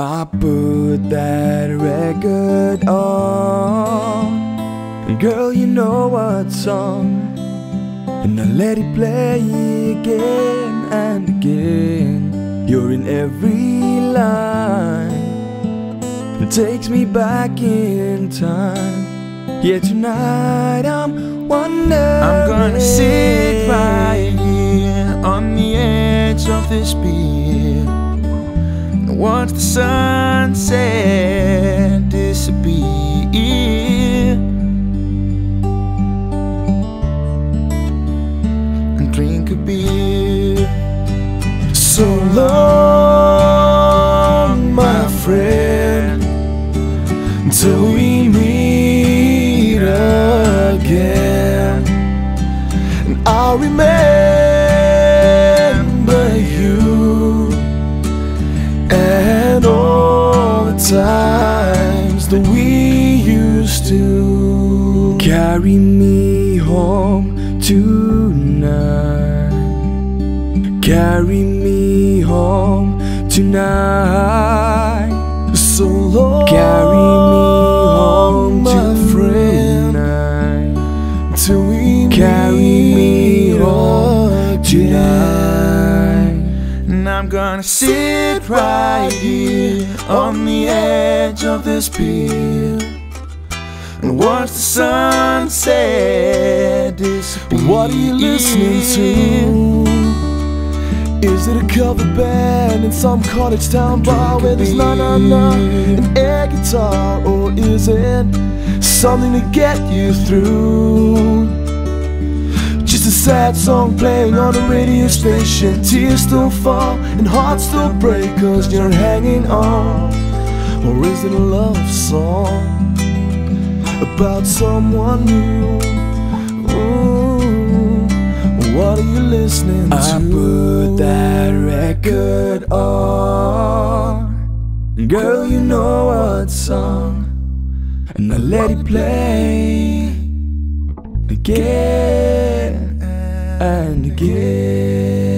I put that record on, and girl, you know what song, and I let it play again and again. You're in every line, it takes me back in time. Yeah, tonight I'm wondering, I'm gonna sit right here on the edge of this beer and watch the sunset disappear and drink a beer. so long, my friend, until we meet again. And I'll remember you and all the times that we used to. Carry me home tonight, carry me home tonight. So long, carry me home, my friend, till we carry me home tonight. And I'm gonna sit right here on the edge of this pier and watch the sunset disappear. What are you listening to? Is it a cover band in some college town bar where there's na-na-na and air guitar? Or is it something to get you through? Just a sad song playing on a radio station. Tears still fall and hearts still break 'cause you're hanging on. Or is it a love song about someone new? What are you listening to? I put that record on, girl, you know what song, and I let it play again and again.